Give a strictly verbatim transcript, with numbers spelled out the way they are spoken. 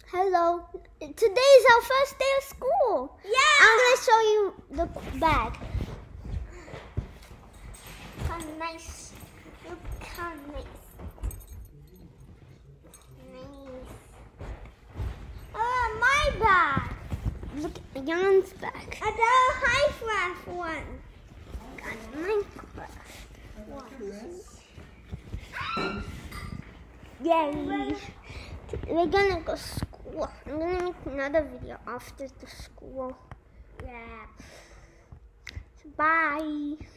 Hello. Today is our first day of school. Yeah. I'm going to show you the bag. How nice. Look how nice. Nice. Oh, my bag. Look at Jan's bag. And the high craft one. Got Minecraft one. Yay. We're gonna go to school. I'm gonna make another video after the school. Yeah. Bye.